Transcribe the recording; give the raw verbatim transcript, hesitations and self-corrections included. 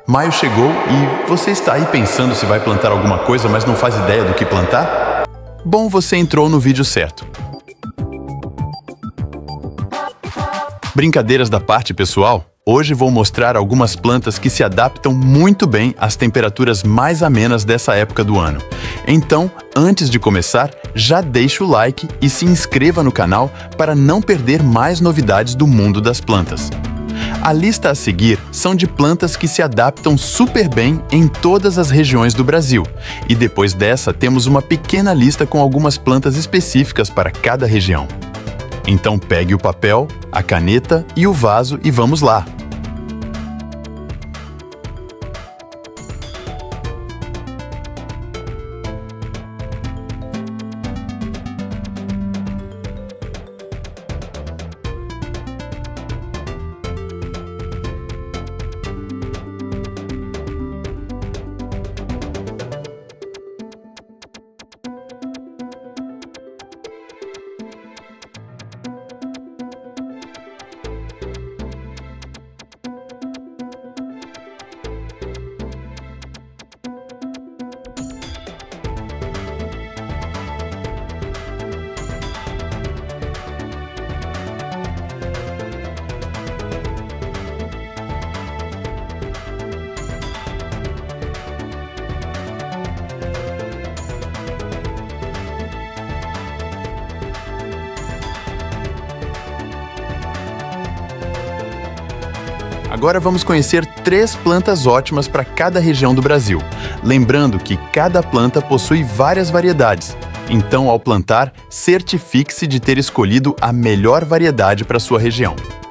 Maio chegou e você está aí pensando se vai plantar alguma coisa, mas não faz ideia do que plantar? Bom, você entrou no vídeo certo. Brincadeiras da parte, pessoal, hoje vou mostrar algumas plantas que se adaptam muito bem às temperaturas mais amenas dessa época do ano. Então, antes de começar, já deixa o like e se inscreva no canal para não perder mais novidades do mundo das plantas. A lista a seguir são de plantas que se adaptam super bem em todas as regiões do Brasil. E depois dessa, temos uma pequena lista com algumas plantas específicas para cada região. Então pegue o papel, a caneta e o vaso e vamos lá! Agora vamos conhecer três plantas ótimas para cada região do Brasil. Lembrando que cada planta possui várias variedades. Então, ao plantar, certifique-se de ter escolhido a melhor variedade para sua região.